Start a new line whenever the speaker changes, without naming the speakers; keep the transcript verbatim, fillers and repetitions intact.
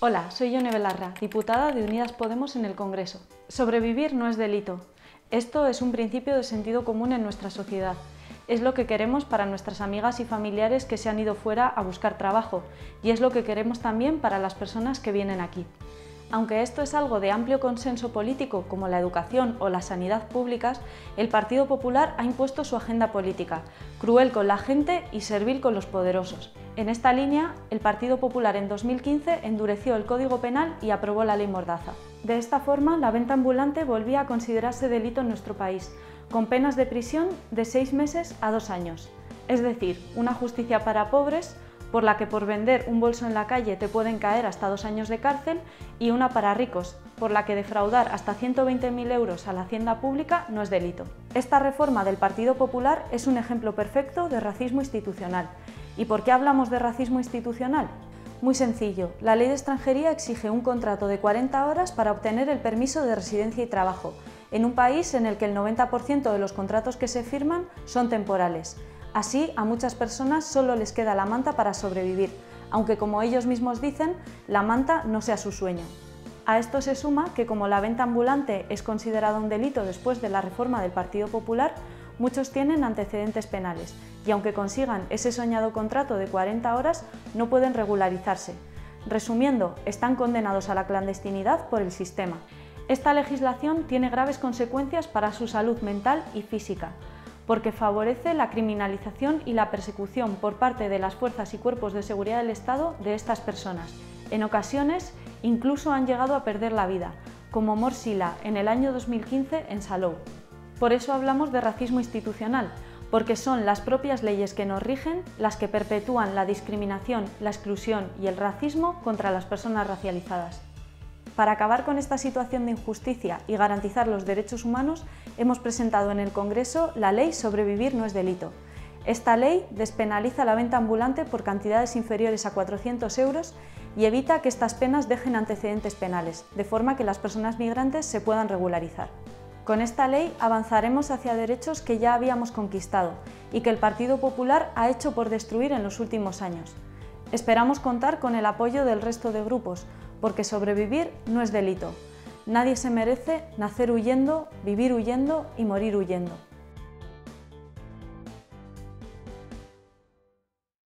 Hola, soy Yone Belarra, diputada de Unidas Podemos en el Congreso. Sobrevivir no es delito. Esto es un principio de sentido común en nuestra sociedad. Es lo que queremos para nuestras amigas y familiares que se han ido fuera a buscar trabajo, y es lo que queremos también para las personas que vienen aquí. Aunque esto es algo de amplio consenso político, como la educación o la sanidad públicas, el Partido Popular ha impuesto su agenda política, cruel con la gente y servil con los poderosos. En esta línea, el Partido Popular en dos mil quince endureció el Código Penal y aprobó la Ley Mordaza. De esta forma, la venta ambulante volvía a considerarse delito en nuestro país, con penas de prisión de seis meses a dos años. Es decir, una justicia para pobres, por la que por vender un bolso en la calle te pueden caer hasta dos años de cárcel, y una para ricos, por la que defraudar hasta ciento veinte mil euros a la hacienda pública no es delito. Esta reforma del Partido Popular es un ejemplo perfecto de racismo institucional. ¿Y por qué hablamos de racismo institucional? Muy sencillo, la Ley de Extranjería exige un contrato de cuarenta horas para obtener el permiso de residencia y trabajo, en un país en el que el noventa por ciento de los contratos que se firman son temporales. Así, a muchas personas solo les queda la manta para sobrevivir, aunque como ellos mismos dicen, la manta no sea su sueño. A esto se suma que como la venta ambulante es considerada un delito después de la reforma del Partido Popular, muchos tienen antecedentes penales y aunque consigan ese soñado contrato de cuarenta horas, no pueden regularizarse. Resumiendo, están condenados a la clandestinidad por el sistema. Esta legislación tiene graves consecuencias para su salud mental y física, porque favorece la criminalización y la persecución por parte de las fuerzas y cuerpos de seguridad del Estado de estas personas. En ocasiones, incluso han llegado a perder la vida, como Mor Sila en el año dos mil quince en Salou. Por eso hablamos de racismo institucional, porque son las propias leyes que nos rigen las que perpetúan la discriminación, la exclusión y el racismo contra las personas racializadas. Para acabar con esta situación de injusticia y garantizar los derechos humanos, hemos presentado en el Congreso la Ley Sobrevivir no es delito. Esta ley despenaliza la venta ambulante por cantidades inferiores a cuatrocientos euros y evita que estas penas dejen antecedentes penales, de forma que las personas migrantes se puedan regularizar. Con esta ley avanzaremos hacia derechos que ya habíamos conquistado y que el Partido Popular ha hecho por destruir en los últimos años. Esperamos contar con el apoyo del resto de grupos, porque sobrevivir no es delito. Nadie se merece nacer huyendo, vivir huyendo y morir huyendo.